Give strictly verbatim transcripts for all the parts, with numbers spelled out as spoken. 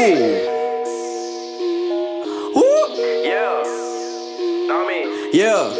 Ooh. Yeah. Know me. Yeah.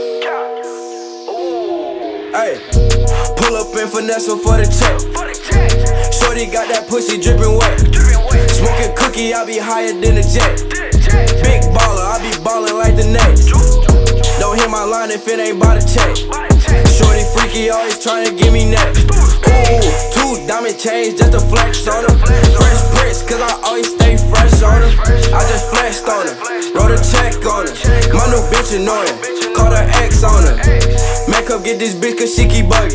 Ooh. Hey. Pull up and finesse her for the check. For the check. Shorty got that pussy dripping wet. Dripping wet. Smoking cookie, I be higher than a jet. Check. Big baller, I be ballin' like the Nets. Don't hit my line if it ain't by the check. Shorty freaky, always tryna give me next. Ooh, two diamond chains just to flex on her. Fresh bricks, cause I always stay fresh on her. I just flexed on her, wrote a check on her. My new bitch annoying, called her ex on her. Make up get this bitch cause she keep bugging.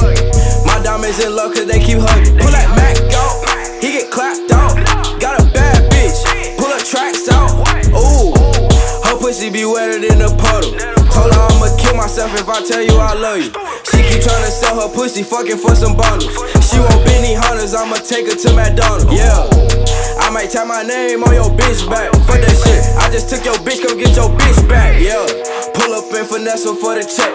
My diamonds in love cause they keep hugging. Pull that Mac out, he get clapped out. Got a bad bitch, pull her tracks out. Ooh, her pussy be wetter than a puddle. Told her I'ma kill myself if I tell you I love you. She keep tryna sell her pussy, fucking for some bundles. She want Benny Hunters, I'ma take her to McDonald's. Yeah, I might tap my name on your bitch back. Fuck that shit, I just took your bitch, come get your bitch back. Yeah, pull up and finesse her for the check.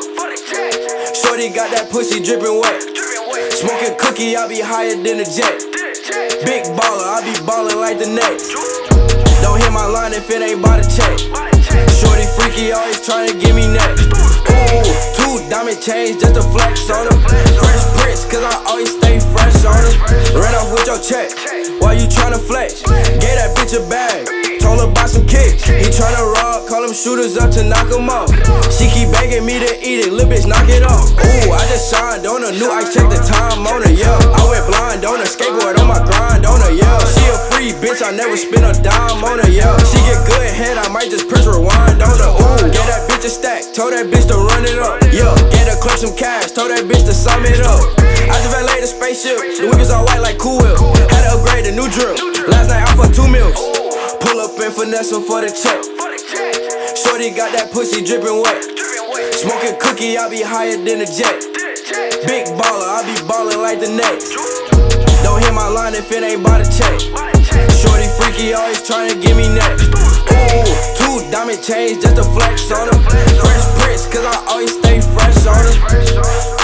Shorty got that pussy dripping wet. Smoking cookie, I be higher than a jet. Big baller, I be ballin' like the Nets. Don't hit my line if it ain't by the check. Shorty freaky, always tryna give me next. Ooh, two diamond chains just to flex on her. Fresh bricks, cause I always stay fresh on her. Ran off with your check, why you tryna flex? Gave that bitch a bag, told her buy some kicks. He tryna rob, call them shooters up to knock them off. She keep begging me to eat it, lil' bitch knock it off. Ooh, I just shined on her, new ice, check the time on her, yeah. I went blind on her, skateboard on my grind on her, yeah. She a free bitch, I never spend a dime on her, yeah. She get good head, I might just press rewind on her, ooh. Get that bitch a stack, told that bitch to run it up, yeah. Get her clutch some cash, told that bitch to sum it up. I just valet the spaceship, the whip is all white like Cool Whip. Had to upgrade the new drill, last night I fucked two meals. Pull up and finesse her for the check. Shorty got that pussy dripping wet. Smoking cookie, I be higher than a jet. Big baller, I be ballin' like the Nets. Don't hit my line if it ain't by the check. Shorty freaky, always tryna give me next. Ooh, two diamond chains just to flex on her. Fresh bricks, cause I always stay fresh on her.